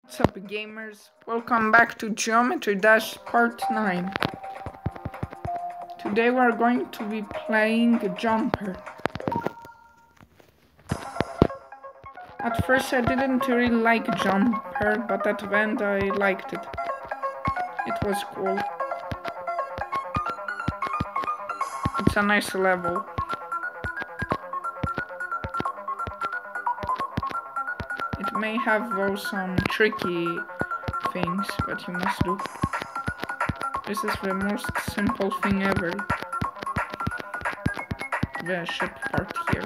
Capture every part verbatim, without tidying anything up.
What's up, gamers? Welcome back to Geometry Dash Part nine. Today we're going to be playing Jumper. At first I didn't really like Jumper, but at the end I liked it. It was cool. It's a nice level. It may have though some tricky things that you must do. This is the most simple thing ever. The ship part here.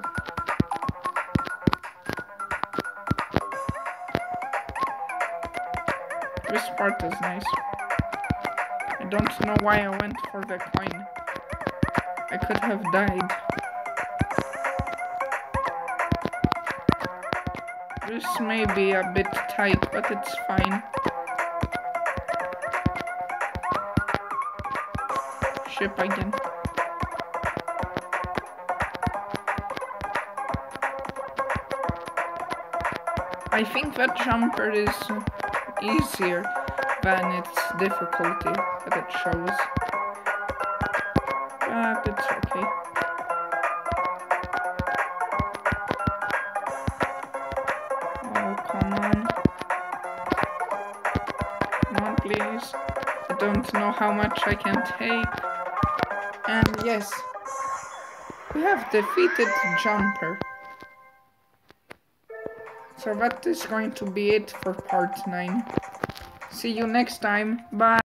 This part is nice. I don't know why I went for the coin. I could have died. This may be a bit tight, but it's fine. Ship again. I think that Jumper is easier than its difficulty that it shows. But it's okay. Oh, come on. Come on, please. I don't know how much I can take. And yes, we have defeated Jumper. So that is going to be it for part nine. See you next time. Bye.